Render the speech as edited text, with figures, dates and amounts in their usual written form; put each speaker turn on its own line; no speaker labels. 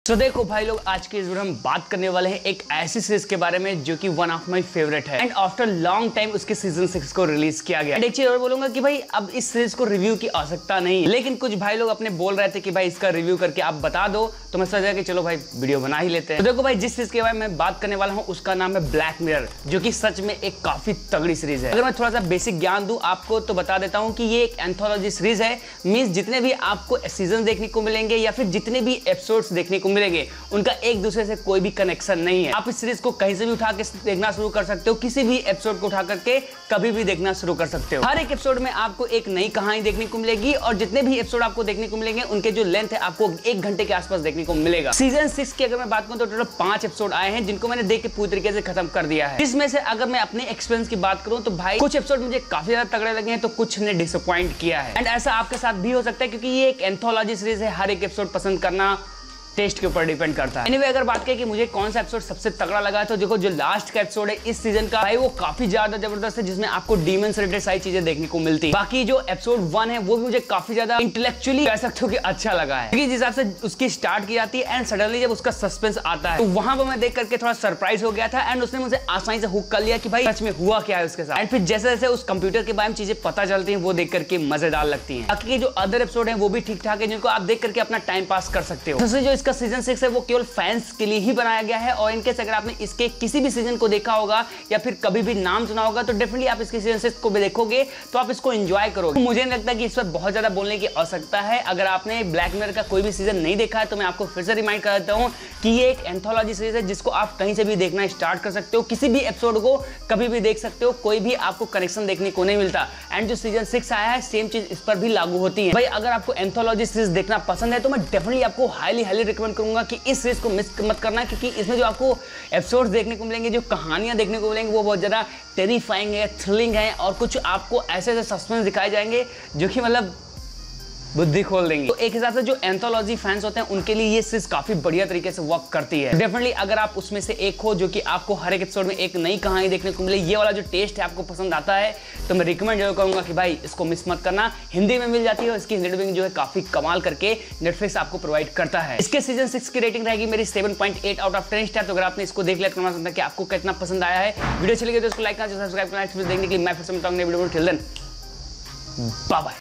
तो देखो भाई लोग, आज के इस वीडियो में हम बात करने वाले हैं एक ऐसी सीरीज के बारे में जो कि वन ऑफ माय फेवरेट है एंड आफ्टर लॉन्ग टाइम उसके सीजन 6 को रिलीज किया गया। एक चीज और बोलूंगा कि भाई अब इस सीरीज को रिव्यू की आवश्यकता नहीं, लेकिन कुछ भाई लोग अपने बोल रहे थे कि भाई इसका रिव्यू करके आप बता दो, तो मैं सोचा कि चलो भाई वीडियो बना ही लेते हैं। तो देखो भाई, जिस सीरीज के बारे में बात करने वाला हूँ उसका नाम है ब्लैक मिरर, जो कि सच में एक काफी तगड़ी सीरीज है। अगर मैं थोड़ा सा बेसिक ज्ञान दूं आपको तो बता देता हूँ कि ये एक एंथोलॉजी सीरीज है। मींस जितने भी आपको सीजन देखने को मिलेंगे या फिर जितने भी एपिसोड्स देखने को मिलेंगे उनका एक दूसरे से कोई भी कनेक्शन नहीं है। आप इस सीरीज को कहीं से भी उठा के देखना शुरू कर सकते हो, किसी भी एपिसोड को उठा करके कभी भी देखना शुरू कर सकते हो। हर एक एपिसोड में आपको एक नई कहानी देखने को मिलेगी और जितने भी एपिसोड आपको देखने को मिलेंगे उनके जो लेंथ है आपको 1 घंटे के आसपास देखने को मिलेगा। सीजन 6 की अगर मैं बात करूं तो टोटल 5 एपिसोड आए हैं जिनको मैंने देख के पूरी तरीके से खत्म कर दिया है। इसमें से अगर मैं अपने एक्सपीरियंस की बात करूं तो भाई कुछ एपिसोड मुझे काफी ज्यादा तगड़े लगे हैं तो कुछ ने डिसअपॉइंट किया है। एंड ऐसा आपके साथ भी हो सकता है क्योंकि ये एक एंथोलॉजी सीरीज है। हर एक एपिसोड पसंद करना टेस्ट के ऊपर डिपेंड करता है। एनीवे, अगर बात करें कि मुझे कौन सा एपिसोड सबसे तगड़ा लगा तो देखो, जो लास्ट का एपिसोड है इस सीजन का भाई वो काफी ज्यादा जबरदस्त है, जिसमें आपको डीमन से रिलेटेड सारी चीजें देखने को मिलती है। बाकी जो एपिसोड 1 है वो भी मुझे काफी ज्यादा इंटेलेक्चुअली कह सकते हो कि अच्छा लगा है, क्योंकि जिस हिसाब से उसकी स्टार्ट की जाती है एंड सडनली जब उसका सस्पेंस आता है तो वहां पर मैं देख करके थोड़ा सरप्राइज हो गया था एंड उसने मुझे आसानी से हुक कर लिया कि भाई सच में हुआ क्या है उसके साथ। एंड फिर जैसे जैसे उस कंप्यूटर के बारे में चीजें पता चलती है वो देख करके मजेदार लगती है। बाकी जो अदर एपिसोड है वो भी ठीक ठाक है, जिनको आप देख करके अपना टाइम पास कर सकते हो। दूसरी जो इसका सीजन 6 है वो केवल फैंस के लिए ही बनाया गया है और इनकेस अगर आपने इसके किसी भी सीजन को देखा होगा या फिर कभी भी नाम सुना होगा तो डेफिनेटली आप इसके सीजन 6 को भी देखोगे तो आप इसको एंजॉय करोगे। मुझे नहीं लगता कि इस पर बहुत ज्यादा बोलने की आवश्यकता है। अगर आपने ब्लैक मिरर का कोई भी सीजन नहीं देखा है तो मैं आपको फिर से रिमाइंड कर देता हूं कि ये एक एंथोलॉजी सीरीज है जिसको आप कहीं से भी देखना स्टार्ट कर सकते हो, किसी भी एपिसोड को कभी भी देख सकते हो, कोई भी आपको कनेक्शन देखने को नहीं मिलता। एंड जो सीजन 6 आया है सेम चीज इस पर भी लागू होती है। भाई अगर आपको एंथोलॉजी सीरीज देखना पसंद है तो मैं डेफिनेटली आपको हाईली रिकमेंड करूंगा कि इस सीरीज को मिस मत करना, क्योंकि इसमें जो आपको एपिसोड्स देखने को मिलेंगे, जो कहानियां देखने को मिलेंगी वो बहुत ज्यादा टेरिफाइंग है, थ्रिलिंग है और कुछ आपको ऐसे ऐसे सस्पेंस दिखाए जाएंगे जो कि मतलब बुद्धि खोल देंगे। तो एक हिसाब से जो एंथोलॉजी फैंस होते हैं उनके लिए ये सीरीज काफी बढ़िया तरीके से वर्क करती है। डेफिनेटली अगर आप उसमें से एक हो जो कि आपको हर एक एपिसोड में एक नई कहानी देखने को मिले, ये वाला जो टेस्ट है आपको पसंद आता है, तो मैं रिकमेंड जरूर करूंगा कि भाई इसको मिस मत करना। हिंदी में मिल जाती है और इसकी हिंदी डबिंग जो है काफी कमाल करके नेटफ्लिक्स आपको प्रोवाइड करता है। इसके सीजन 6 की रेटिंग रहेगी मेरी 7.8 आउट ऑफ 10 स्टार। तो अगर आपने इसको देख लिया तो मैं समझता कि आपको कितना पसंद आया है। वीडियो चली गई तो इसको लाइक करना, सब्सक्राइब करना। देखने के लिए मैं फिर से मिलता हूं नई वीडियो में। Till then bye bye.